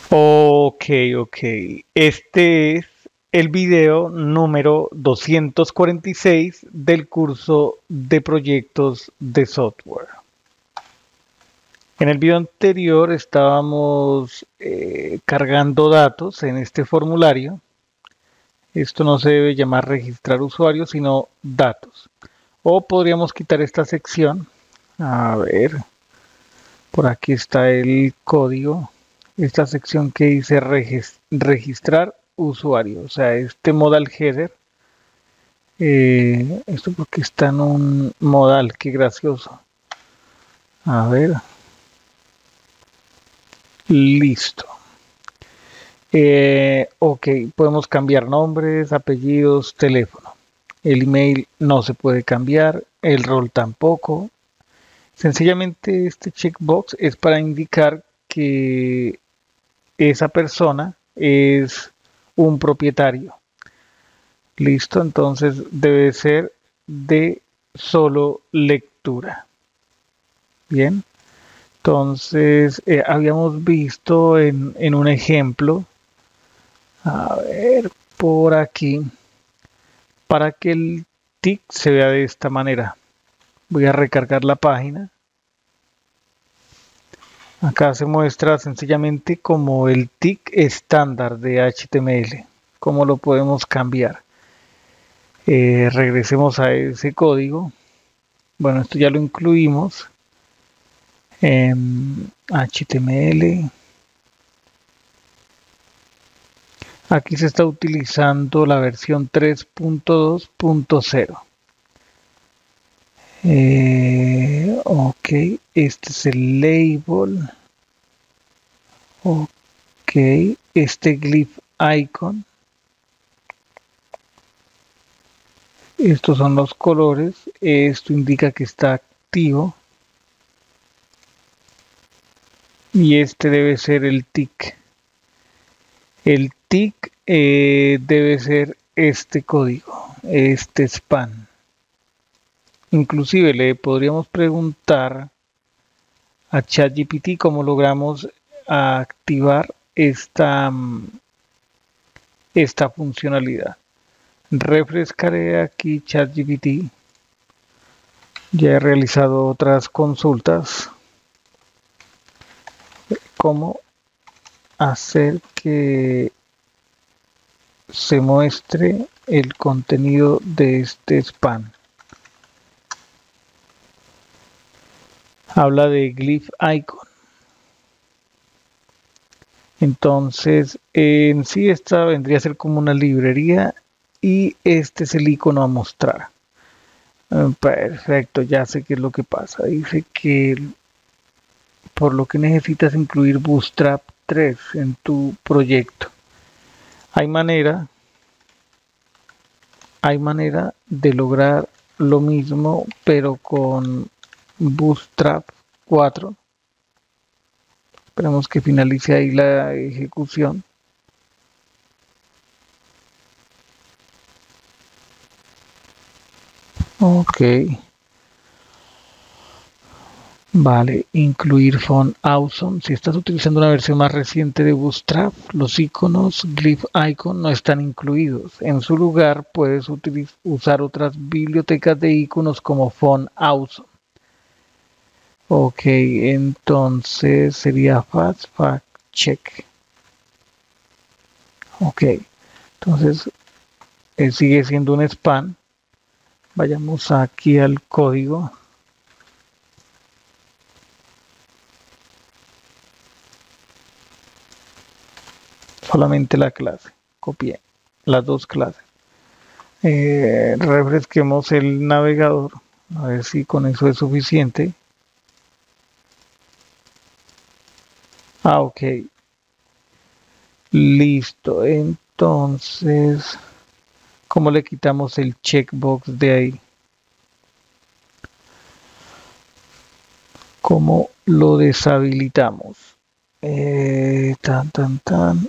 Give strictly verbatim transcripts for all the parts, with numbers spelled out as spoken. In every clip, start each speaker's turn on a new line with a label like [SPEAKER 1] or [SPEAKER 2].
[SPEAKER 1] Ok, ok. Este es el video número doscientos cuarenta y seis del curso de proyectos de software. En el video anterior estábamos eh, cargando datos en este formulario. Esto no se debe llamar registrar usuarios, sino datos. O podríamos quitar esta sección. A ver, por aquí está el código. Esta sección que dice registrar usuario, o sea, este modal header. Eh, esto porque está en un modal, qué gracioso. A ver, listo. Eh, ok, podemos cambiar nombres, apellidos, teléfono. El email no se puede cambiar, el rol tampoco. Sencillamente este checkbox es para indicar que esa persona es un propietario. Listo, entonces debe ser de solo lectura. Bien, entonces eh, habíamos visto en, en un ejemplo, a ver, por aquí, para que el tick se vea de esta manera. Voy a recargar la página. Acá se muestra sencillamente como el tick estándar de H T M L. ¿Cómo lo podemos cambiar? Eh, regresemos a ese código. Bueno, esto ya lo incluimos en H T M L. Aquí se está utilizando la versión tres punto dos punto cero. Eh, ok, este es el label. Ok, este glyph icon. Estos son los colores. Esto indica que está activo. Y este debe ser el tick. El tick eh, debe ser este código, este span. Inclusive le podríamos preguntar a ChatGPT cómo logramos activar esta, esta funcionalidad. Refrescaré aquí ChatGPT. Ya he realizado otras consultas. Cómo hacer que se muestre el contenido de este spam. Habla de glyph icon. Entonces, en sí esta vendría a ser como una librería y este es el icono a mostrar. Perfecto, ya sé qué es lo que pasa. Dice que por lo que necesitas incluir Bootstrap tres en tu proyecto. Hay manera, hay manera de lograr lo mismo, pero con Bootstrap cuatro. Esperemos que finalice ahí la ejecución. Ok. Vale, incluir font awesome. Si estás utilizando una versión más reciente de Bootstrap, los iconos glyph icon no están incluidos. En su lugar, puedes usar otras bibliotecas de iconos como font awesome. Ok, entonces sería fast fact check. Ok, entonces eh, sigue siendo un spam. Vayamos aquí al código. Solamente la clase. Copié las dos clases. Eh, refresquemos el navegador. A ver si con eso es suficiente. Ah, ok. Listo. Entonces, ¿cómo le quitamos el checkbox de ahí? ¿Cómo lo deshabilitamos? Eh, tan, tan, tan.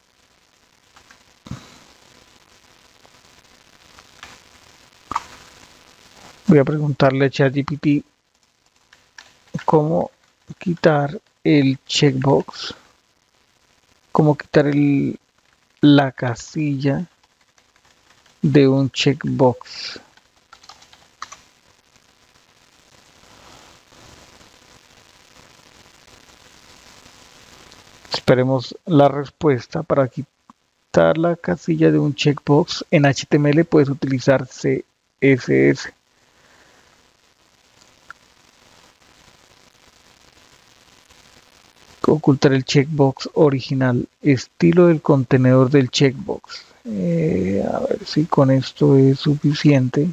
[SPEAKER 1] Voy a preguntarle a ChatGPT cómo quitar el checkbox. cómo quitar el, la casilla de un checkbox. Esperemos la respuesta. Para quitar la casilla de un checkbox en H T M L puedes utilizar C S S. Ocultar el checkbox original, estilo del contenedor del checkbox. Eh, a ver si con esto es suficiente.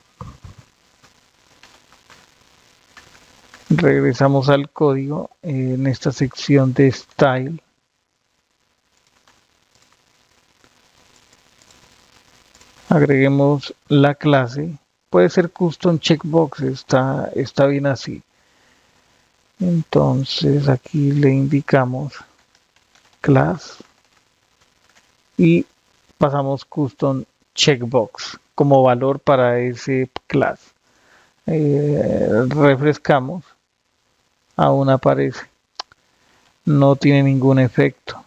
[SPEAKER 1] Regresamos al código eh, en esta sección de style. Agreguemos la clase. Puede ser custom checkbox, está, está bien así. Entonces aquí le indicamos class y pasamos custom checkbox como valor para ese class. Eh, refrescamos, aún aparece, no tiene ningún efecto.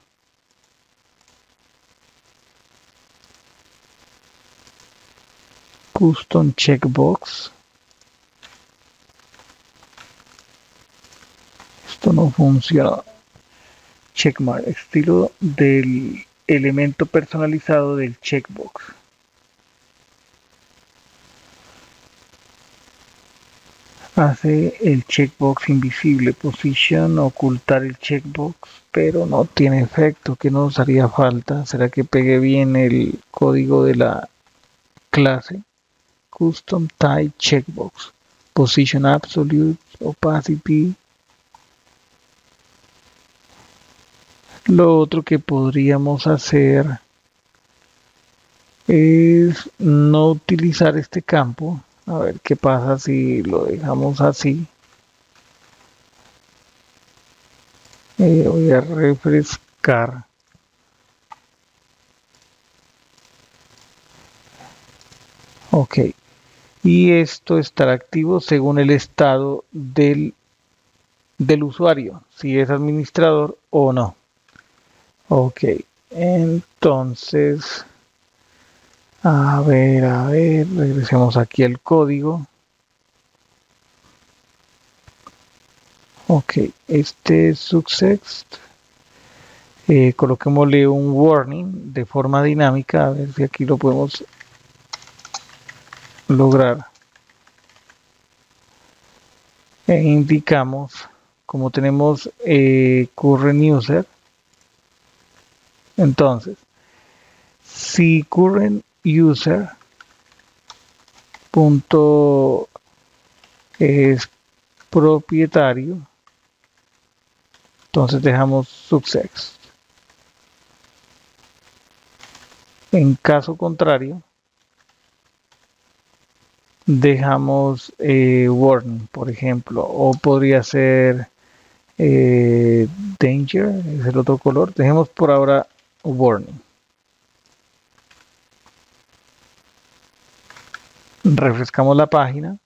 [SPEAKER 1] Custom checkbox, esto no funciona. Checkmark, estilo del elemento personalizado del checkbox. Hace el checkbox invisible. Position, ocultar el checkbox, pero no tiene efecto. ¿Qué nos haría falta? ¿Será que pegue bien el código de la clase? Custom type checkbox. Position absolute, opacity. Lo otro que podríamos hacer es no utilizar este campo. A ver qué pasa si lo dejamos así. Eh, voy a refrescar. Ok. Y esto estará activo según el estado del, del usuario, si es administrador o no. Ok. Entonces, a ver, a ver, regresemos aquí al código. Ok, este es success. Eh, coloquémosle un warning de forma dinámica, a ver si aquí lo podemos lograr. E indicamos, como tenemos eh, current user, entonces, si current user punto es propietario, entonces dejamos success. En caso contrario, dejamos eh, warning, por ejemplo, o podría ser eh, danger, es el otro color. Dejemos por ahora warning. Refrescamos la página.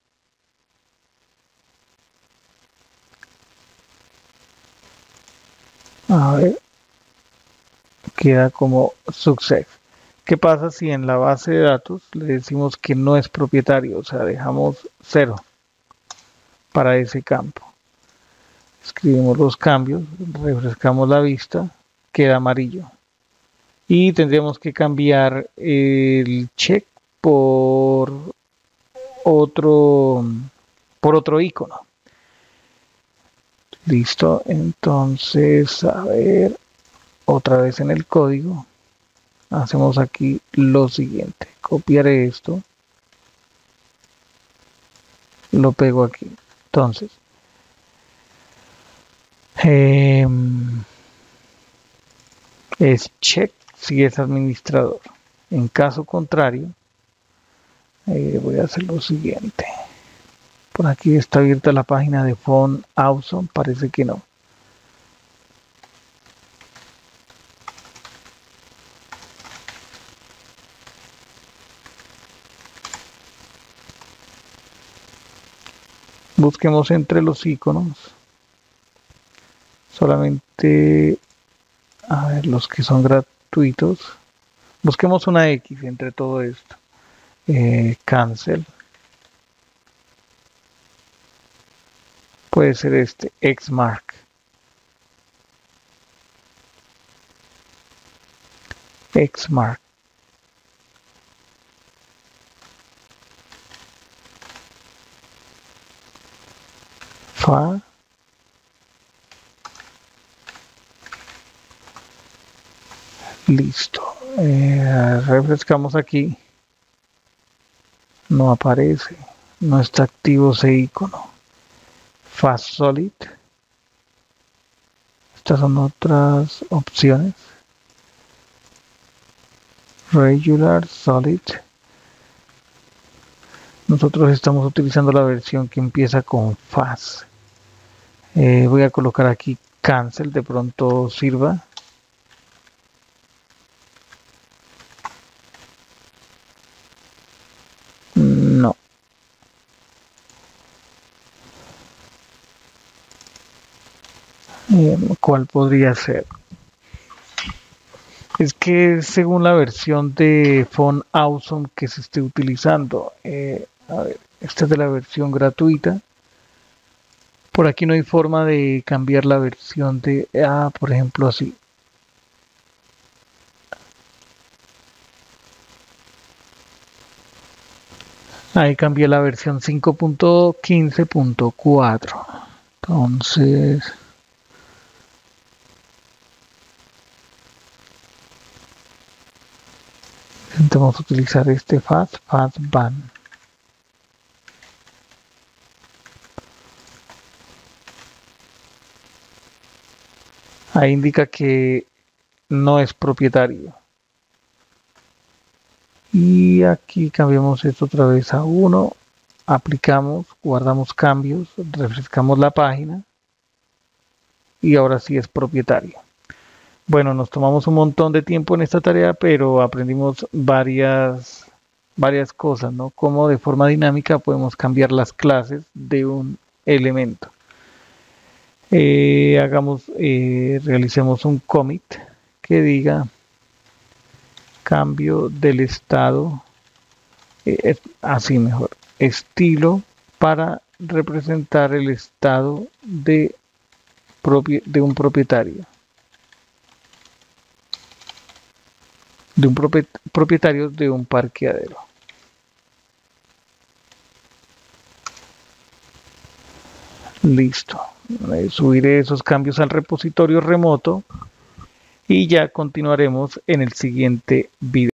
[SPEAKER 1] A ver, queda como success. ¿Qué pasa si en la base de datos le decimos que no es propietario? O sea, dejamos cero para ese campo. Escribimos los cambios, refrescamos la vista, queda amarillo. Y tendríamos que cambiar el check por otro, por otro icono. Listo, entonces, a ver, otra vez en el código. Hacemos aquí lo siguiente. Copiaré esto. Lo pego aquí. Entonces, eh, es check si es administrador. En caso contrario, eh, voy a hacer lo siguiente. Por aquí está abierta la página de Font Awesome. Parece que no. Busquemos entre los iconos. Solamente A ver, los que son gratuitos. Busquemos una X entre todo esto. Eh, cancel. Puede ser este, Xmark. Xmark. Fa. Listo. Eh, refrescamos aquí. No aparece. No está activo ese icono. Fast Solid. Estas son otras opciones. Regular Solid. Nosotros estamos utilizando la versión que empieza con Fast. Eh, voy a colocar aquí Cancel, de pronto sirva. No. Eh, ¿Cuál podría ser? Es que según la versión de Phone Awesome que se esté utilizando, eh, a ver, esta es de la versión gratuita. Por aquí no hay forma de cambiar la versión de, ah, por ejemplo, así. Ahí cambié la versión cinco punto quince punto cuatro. Entonces, intentamos utilizar este Fast Fast Ban. Ahí indica que no es propietario. Y aquí cambiamos esto otra vez a uno. Aplicamos, guardamos cambios, refrescamos la página. Y ahora sí es propietario. Bueno, nos tomamos un montón de tiempo en esta tarea, pero aprendimos varias, varias cosas, ¿no? Cómo de forma dinámica podemos cambiar las clases de un elemento. Eh, hagamos, eh, realicemos un commit que diga cambio del estado, eh, así mejor, estilo para representar el estado de, de un propietario. De un propietario de un parqueadero. Listo. Subiré esos cambios al repositorio remoto y ya continuaremos en el siguiente video.